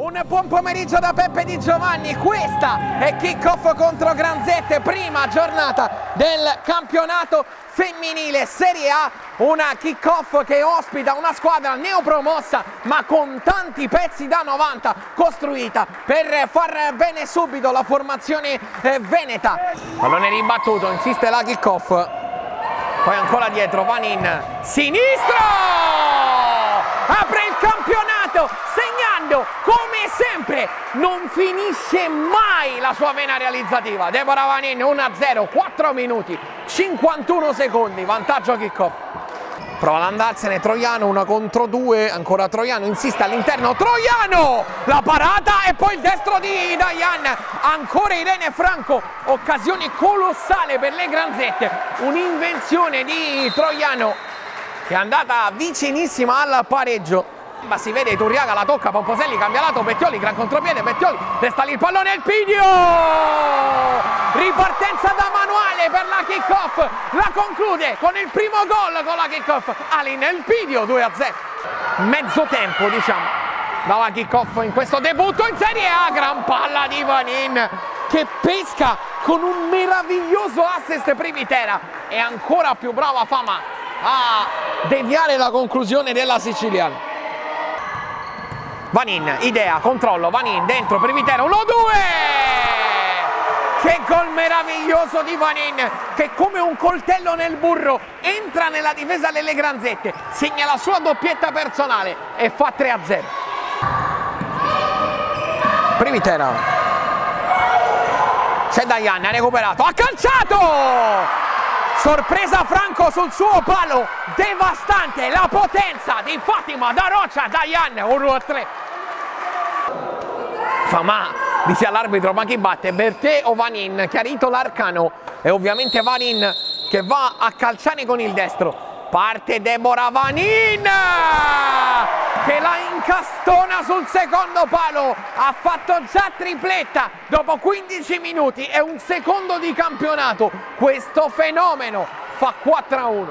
Un buon pomeriggio da Peppe Di Giovanni, questa è Kick-Off contro Granzette, prima giornata del campionato femminile Serie A, una Kick-Off che ospita una squadra neopromossa ma con tanti pezzi da 90, costruita per far bene subito la formazione veneta. Pallone ribattuto, insiste la Kick-Off, poi ancora dietro Vanin, sinistro! Apre il campionato, segnando come sempre, non finisce mai la sua vena realizzativa. Deborah Vanin 1-0, 4 minuti, 51 secondi, vantaggio Kick-Off. Prova ad andarsene Troiano, 1 contro 2, ancora Troiano, insiste all'interno, Troiano! La parata e poi il destro di Dayan, ancora Irene Franco, occasione colossale per le Granzette, un'invenzione di Troiano che è andata vicinissima al pareggio. Ma si vede Iturriaga, la tocca, Pomposelli cambia lato, Bettioli, gran contropiede, Bettioli, testa lì il pallone, il Pidio! Ripartenza da manuale per la Kick-Off, la conclude con il primo gol con la Kick-Off, Alin El Pidio, 2-0. Mezzo tempo, diciamo, dalla Kick-Off in questo debutto in Serie A, gran palla di Vanin che pesca con un meraviglioso assist Privitera, e ancora più brava Fama a deviare la conclusione della siciliana. Vanin, idea, controllo, Vanin dentro, Privitera, 1-2! Che gol meraviglioso di Vanin, che come un coltello nel burro entra nella difesa delle Granzette, segna la sua doppietta personale e fa 3-0. Privitera, c'è Dayan, ha recuperato, ha calciato! Sorpresa Franco sul suo palo, devastante la potenza di Fatima da Roccia, Dayan, 1-3. Fama dice all'arbitro, ma chi batte, Bertè o Vanin? Chiarito l'arcano, e ovviamente Vanin che va a calciare con il destro. Parte Deborah Vanin che la incastona sul secondo palo, ha fatto già tripletta dopo 15 minuti, è un secondo di campionato, questo fenomeno fa 4-1.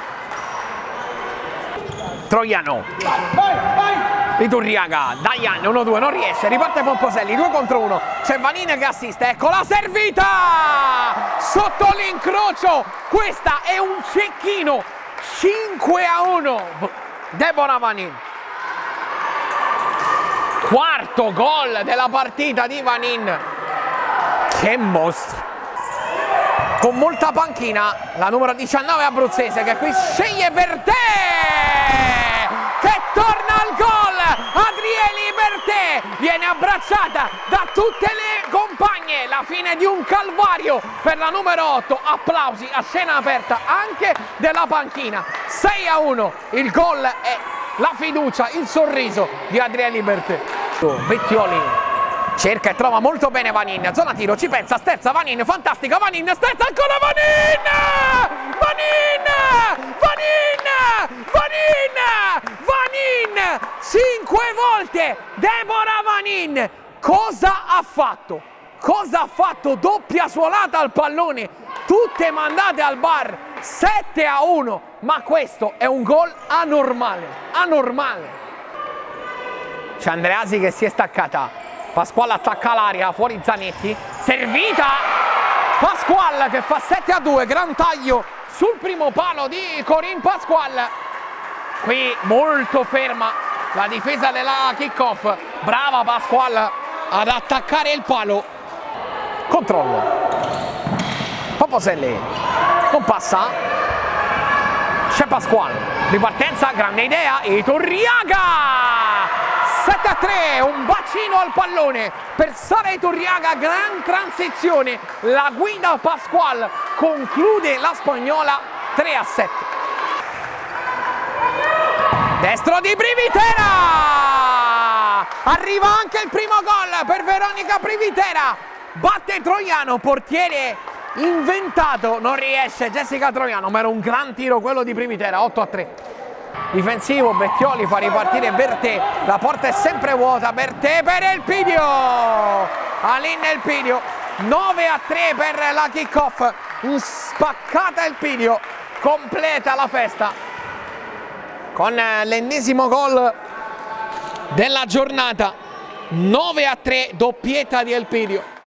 Troiano, Iturriaga, Dayan, 1-2, non riesce, riparte Pomposelli, 2 contro 1, c'è Vanin che assiste, ecco la servita sotto l'incrocio, questa è un cecchino, 5-1, Deborah Vanin. Quarto gol della partita di Vanin, che mostro! Con molta panchina la numero 19 abruzzese che qui sceglie Bertè, che torna al gol. Adrieli Bertè viene abbracciata da tutte le compagne, la fine di un calvario per la numero 8, applausi a scena aperta anche della panchina. 6-1, il gol è la fiducia, il sorriso di Adrieli Bertè. Bettioli cerca e trova molto bene Vanin, zona tiro, ci pensa, sterza Vanin, fantastica Vanin, sterza ancora Vanin! Vanin! Vanin! Vanin! Vanin! 5 volte Deborah Vanin! Cosa ha fatto? Cosa ha fatto? Doppia suolata al pallone, tutte mandate al bar, 7-1, ma questo è un gol anormale, anormale. C'è Andreasi che si è staccata, Pasquale attacca l'aria, fuori Zanetti, servita, Pasquale che fa 7-2, gran taglio sul primo palo di Corinne Pasquale. Qui molto ferma la difesa della Kick-Off, brava Pasquale ad attaccare il palo. Controllo, Pomposelli, non passa, c'è Pasquale, ripartenza, grande idea, Iturriaga! 7-3, un bacino al pallone per Sara Iturriaga, gran transizione, la guida Pasquale, conclude la spagnola 3-7. Destro di Privitera, arriva anche il primo gol per Veronica Privitera, batte Troiano, portiere inventato, non riesce Jessica Troiano, ma era un gran tiro quello di Privitera, 8-3. Difensivo, Bettioli fa ripartire Bertè, la porta è sempre vuota, Bertè per El Pidio, Alin El Pidio, 9-3 per la Kick-Off, spaccata El Pidio, completa la festa con l'ennesimo gol della giornata 9-3, doppietta di Elpidio.